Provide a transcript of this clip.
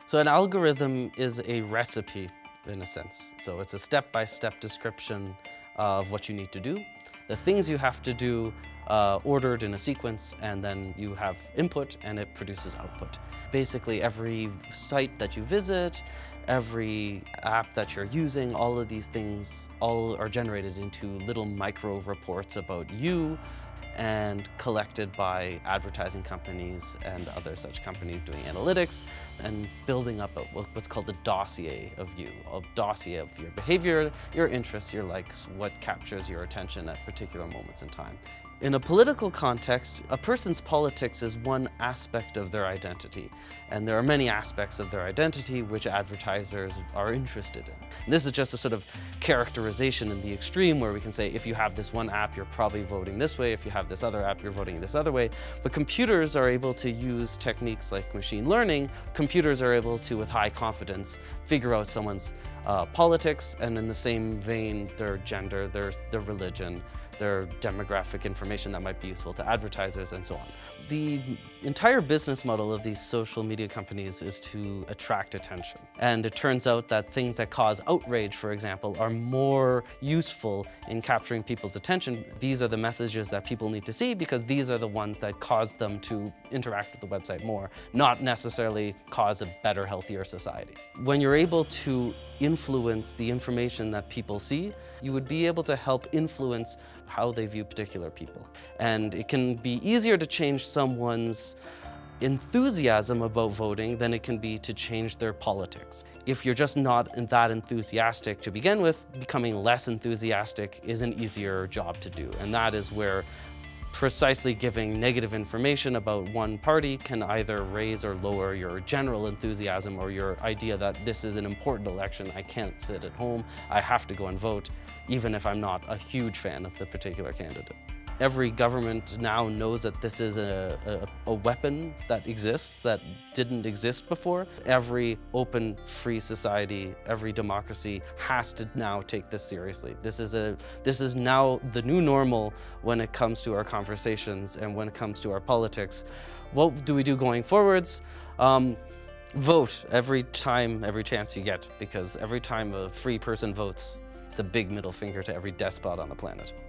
So an algorithm is a recipe, in a sense. So it's a step-by-step description of what you need to do, the things you have to do ordered in a sequence, and then you have input and it produces output. Basically every site that you visit, every app that you're using, all of these things all are generated into little micro reports about you and collected by advertising companies and other such companies doing analytics and building up what's called a dossier of you, a dossier of your behavior, your interests, your likes, what captures your attention at particular moments in time. In a political context, a person's politics is one aspect of their identity, and there are many aspects of their identity which advertisers are interested in. And this is just a sort of characterization in the extreme where we can say if you have this one app, you're probably voting this way, if you have this other app, you're voting this other way. But computers are able to use techniques like machine learning. Computers are able to, with high confidence, figure out someone's politics, and in the same vein, their gender, their religion, their demographic information that might be useful to advertisers, and so on. The entire business model of these social media companies is to attract attention. And it turns out that things that cause outrage, for example, are more useful in capturing people's attention. These are the messages that people need to see because these are the ones that cause them to interact with the website more, not necessarily cause a better, healthier society. When you're able to influence the information that people see, you would be able to help influence how they view particular people. And it can be easier to change someone's enthusiasm about voting than it can be to change their politics. If you're just not that enthusiastic to begin with, becoming less enthusiastic is an easier job to do. And that is where precisely giving negative information about one party can either raise or lower your general enthusiasm or your idea that this is an important election, I can't sit at home, I have to go and vote, even if I'm not a huge fan of the particular candidate. Every government now knows that this is a weapon that exists that didn't exist before. Every open, free society, every democracy has to now take this seriously. This is now the new normal when it comes to our conversations and when it comes to our politics. What do we do going forwards? Vote every time, every chance you get, because every time a free person votes, it's a big middle finger to every despot on the planet.